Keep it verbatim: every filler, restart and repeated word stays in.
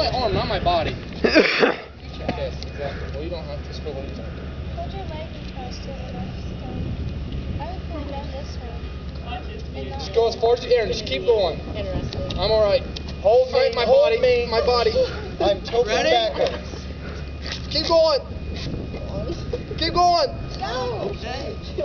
my arm, not my body. Yes, exactly. Well, you don't have to scroll anytime. Hold your leg across to the left side. I would go down this way. Just go as far as you can. Just keep going. Interesting. I'm all right. Hold me, my hold body, me. my body. I'm tilting Ready? backwards. Keep going. Keep going. Go! Okay.